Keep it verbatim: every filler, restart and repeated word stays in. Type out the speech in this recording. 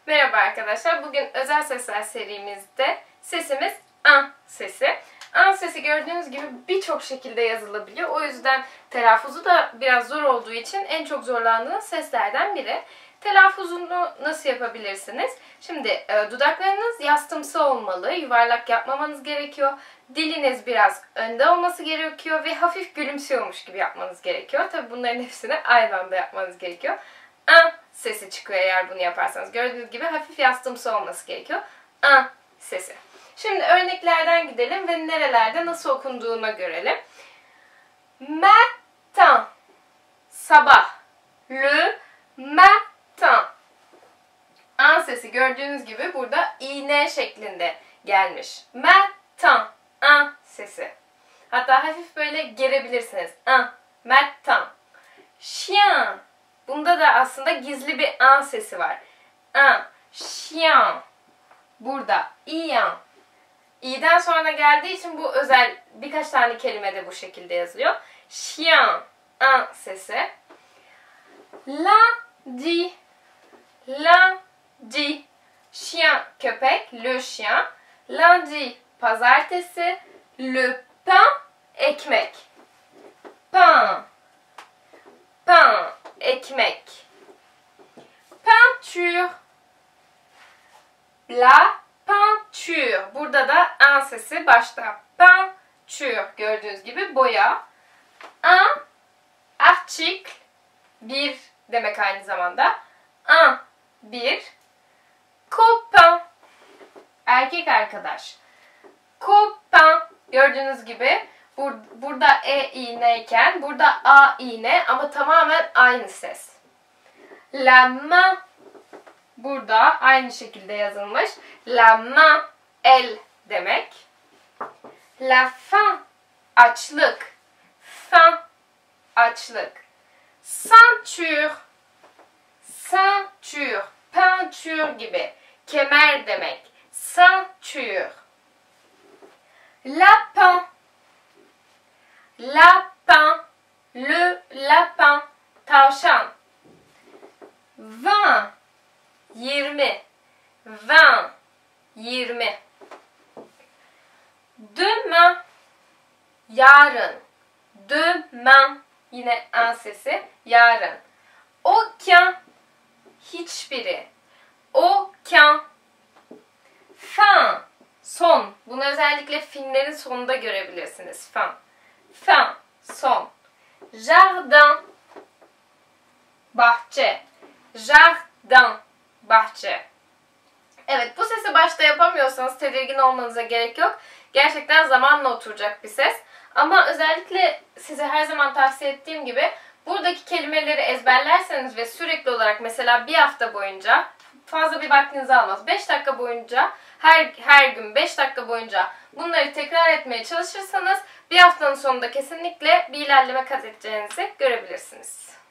Merhaba arkadaşlar. Bugün özel sesler serimizde sesimiz an sesi. An sesi gördüğünüz gibi birçok şekilde yazılabiliyor. O yüzden telaffuzu da biraz zor olduğu için en çok zorlandığınız seslerden biri. Telaffuzunu nasıl yapabilirsiniz? Şimdi e, dudaklarınız yastımsı olmalı. Yuvarlak yapmamanız gerekiyor. Diliniz biraz önde olması gerekiyor ve hafif gülümsüyormuş gibi yapmanız gerekiyor. Tabii bunların hepsini aynı anda yapmanız gerekiyor. An sesi çıkıyor eğer bunu yaparsanız. Gördüğünüz gibi hafif yastımsı olması gerekiyor. An sesi. Şimdi örneklerden gidelim ve nerelerde nasıl okunduğuna görelim. Matin. Sabah. Le matin. An sesi gördüğünüz gibi burada iğne şeklinde gelmiş. Matin. An sesi. Hatta hafif böyle gerebilirsiniz. An. Matin. Chien. Bunda da aslında gizli bir an sesi var. Un, chien. Burada iyan. İ'den sonra geldiği için bu özel birkaç tane kelimede bu şekilde yazılıyor. Chien, un sesi. Lundi, lundi. Chien, köpek, le chien. Lundi, pazartesi. Le pain, ekmek. Pain, pain. Ekmek. Peinture. La peinture. Burada da an sesi başta. Peinture. Gördüğünüz gibi boya. Un article. Bir demek aynı zamanda. Un. Bir. Copain. Erkek arkadaş. Copain. Gördüğünüz gibi Bur burada e iğne iken burada a iğne ama tamamen aynı ses. La main. Burada aynı şekilde yazılmış. La main, el demek. La faim, açlık. Faim, açlık. Ceinture, ceinture, peinture gibi. Kemer demek. Ceinture. Lapin. Lapin, le lapin, tavşan. Vingt, yirmi. Vingt, yirmi. Demain, yarın. Demain, yine an sesi, yarın. Aucun, hiçbiri. Aucun. Fin, son. Bunu özellikle filmlerin sonunda görebilirsiniz. Fin. Fin, son. Jardin, bahçe. Jardin, bahçe. Evet, bu sesi başta yapamıyorsanız tedirgin olmanıza gerek yok. Gerçekten zamanla oturacak bir ses. Ama özellikle size her zaman tavsiye ettiğim gibi buradaki kelimeleri ezberlerseniz ve sürekli olarak mesela bir hafta boyunca fazla bir vaktinizi almaz. beş dakika boyunca her her gün beş dakika boyunca bunları tekrar etmeye çalışırsanız bir haftanın sonunda kesinlikle bir ilerleme kat edeceğinizi görebilirsiniz.